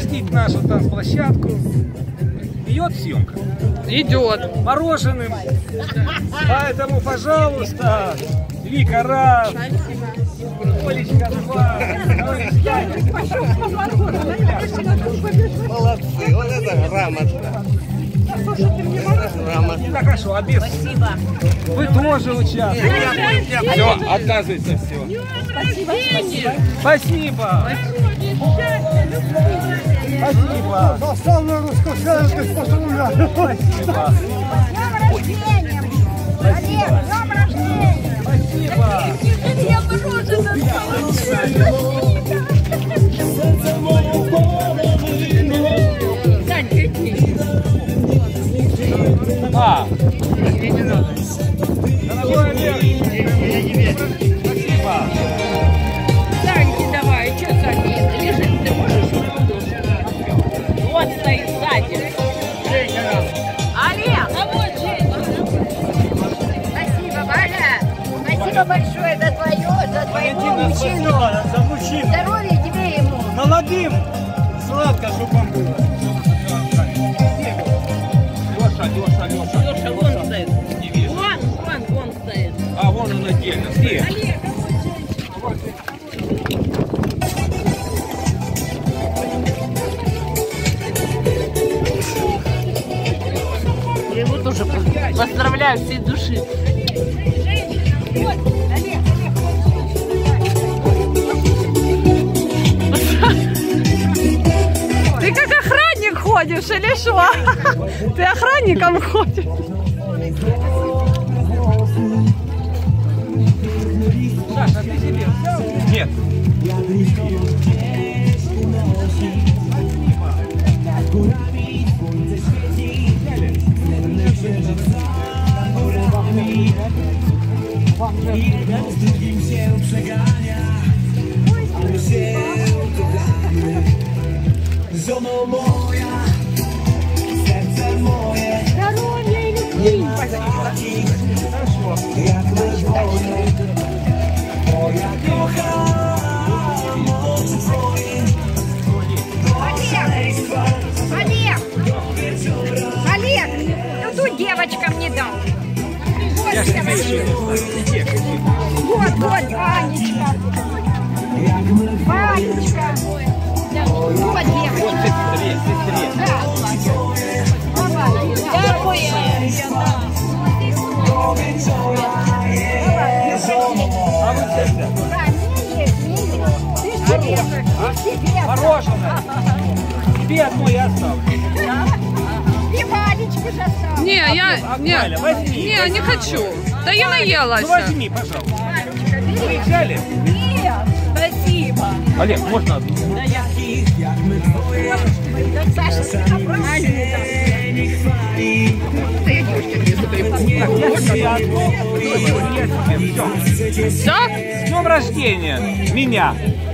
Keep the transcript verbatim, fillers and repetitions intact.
Нашу танцплощадку. Идет съемка? Идет. Мороженым. Поэтому, пожалуйста, Вика раз. Олечка два. Молодцы, вот это грамотно. Так, хорошо, обед. Спасибо. Вы тоже участвуете. Все, отказывается все. Спасибо. Спасибо. Спасибо. Доставлю раскошелку, поздравляю. Спасибо. Олег, днем рождения! Спасибо. Я мороженое. А. Дорогой Олег. Спасибо. Саньки, давай, что Саньки? Лежит, ты можешь? Вот стоит сзади. Олег! А вот спасибо, Валя. Спасибо большое за твое, за твоего мужчину. За мужчину. Здоровья тебе ему. Молодым. Сладко, чтобы вам было. Леша, Леша, Леша. Леша, вон стоит. Не вижу. Вон, вон, вон стоит. А, вон он отдельно. Где? Олег, я его тоже поздравляю всей души. Ты как охранник ходишь или что? Ты охранником ходишь? Саша, ты себе взял? Нет. Żono moja, serce moje, jak masz wodę, moja kocham oczy twoje, do szaleństwa, Олег! Олег! Ну тут девочка мне дал. Вот Я же тебе девочка. еще не Вот, вот, Ванечка. Ванечка. Вот девочка. Вот сестре, сестре. Да. Дякую. А вы сестре? Да, не есть, не есть. Ты себе, ты себе. Мороженое. Тебе одно я оставлю. И Ванечку же оставил. Не, я не, Валя, возьми. не, не хочу. Да я Ну наелась. возьми, пожалуйста. Ванечка, бери. Вы взяли? Нет, спасибо. Олег, можно одну? Да я. Да, Саша, ты нормальный там. Ты Я тебе одну. Я тебе все. Все? С днем рождения! Меня!